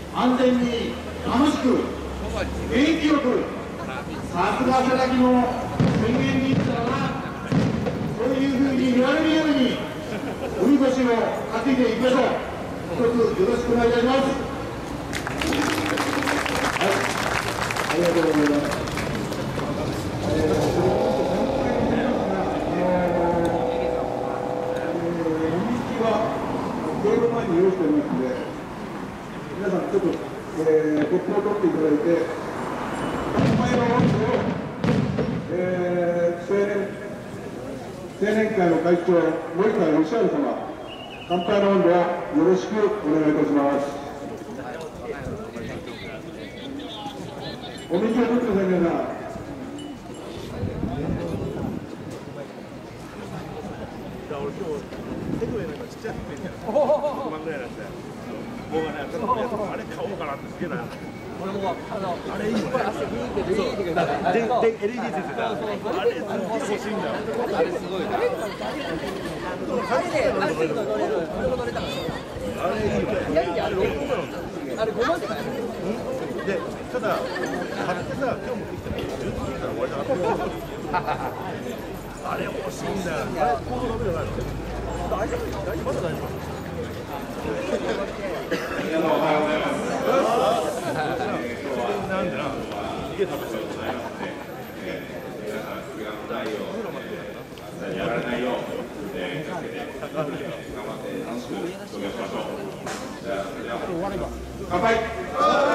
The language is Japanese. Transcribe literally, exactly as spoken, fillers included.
安全に楽しく元気よく桜咲きの宣言に行ったらな、そういうふうに言われるようにおみこしを担いでいきましょう。一つよろしくお願いいたします。はい、ありがとうございます。ゲーム前に用意しておりますので、皆さんちょっと、えー、コップを取っていただいて、乾杯の音を、えー、青年青年会の会長、森川義治様、乾杯の音はよろしくお願いいたします。お水を取ってください、皆さん。手ぐらいなんかちっちゃいってんじゃん。ろくまんぐらいなんだよ。もうね、あれ買おうかなってすげえな。俺もあのあれいいね。汗ふーってでいいってから。でで エルイーディー ついてた。あれすげえ欲しいんだよ。あれすごいな。あれでアクセル乗れる。乗れたから。あれいいよ。いやいやあれろくまんだろ。あれごまんって買える。でただ買ってさ、今日持ってきたらじゅうにんから終わりだな。あれ欲しいんだよ。あれコードダメじゃないの？大丈夫？大丈夫？まだ大丈夫？皆さんおはようございます。なんでな？家食べてるんじゃないので、皆さん気がないよう、やられないよう、頑張って楽しく過ごしましょう。じゃあ、乾杯。